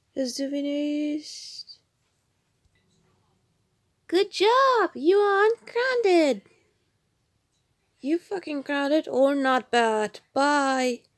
is finished. Good job! You are ungrounded! You fucking grounded or not bad. Bye!